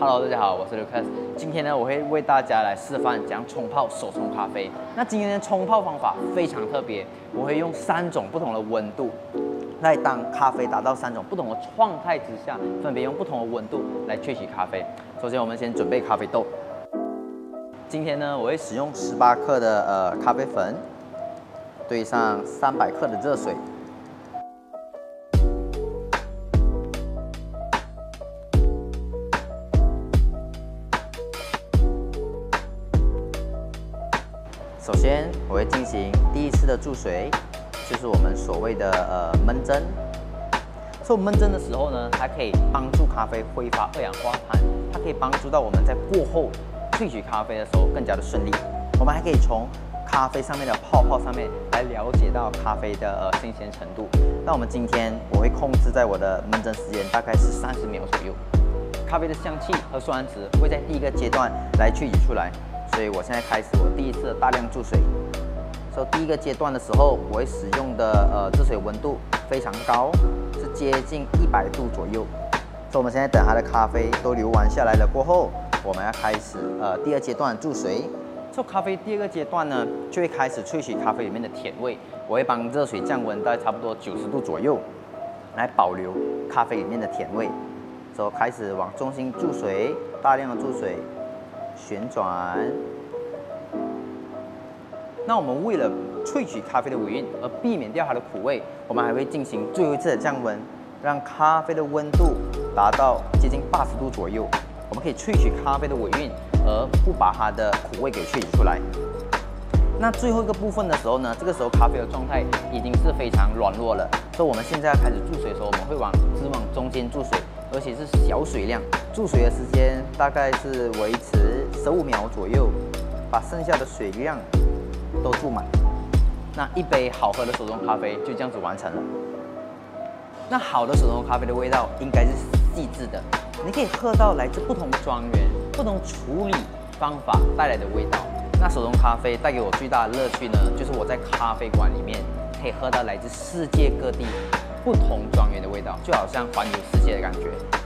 Hello， 大家好，我是 Lucas。今天呢，我会为大家来示范怎样冲泡手冲咖啡。那今天的冲泡方法非常特别，我会用3种不同的温度，来当咖啡达到3种不同的状态之下，分别用不同的温度来萃取咖啡。首先，我们先准备咖啡豆。今天呢，我会使用18克的咖啡粉，兑上300克的热水。 首先，我会进行第一次的注水，就是我们所谓的焖蒸。做焖蒸的时候呢，它可以帮助咖啡挥发二氧化碳，它可以帮助到我们在过后萃取咖啡的时候更加的顺利。我们还可以从咖啡上面的泡泡上面来了解到咖啡的新鲜程度。那我们今天我会控制在我的焖蒸时间大概是30秒左右。咖啡的香气和酸值会在第一个阶段来萃取出来。 所以我现在开始我第一次的大量注水。所以第一个阶段的时候，我会使用的制水温度非常高，是接近100度左右。所以我们现在等它的咖啡都流完下来了过后，我们要开始第二阶段注水。做咖啡第二个阶段呢，就会开始萃取咖啡里面的甜味。我会帮热水降温到差不多90度左右，来保留咖啡里面的甜味。所以开始往中心注水，大量的注水。 旋转。那我们为了萃取咖啡的尾韵，而避免掉它的苦味，我们还会进行最后一次的降温，让咖啡的温度达到接近80度左右。我们可以萃取咖啡的尾韵，而不把它的苦味给萃取出来。那最后一个部分的时候呢，这个时候咖啡的状态已经是非常软弱了，所以我们现在要开始注水的时候，我们会只往中间注水。 而且是小水量，注水的时间大概是维持15秒左右，把剩下的水量都注满。那一杯好喝的手冲咖啡就这样子完成了。那好的手冲咖啡的味道应该是细致的，你可以喝到来自不同庄园、不同处理方法带来的味道。那手冲咖啡带给我最大的乐趣呢，就是我在咖啡馆里面可以喝到来自世界各地。 不同庄园的味道，就好像环游世界的感觉。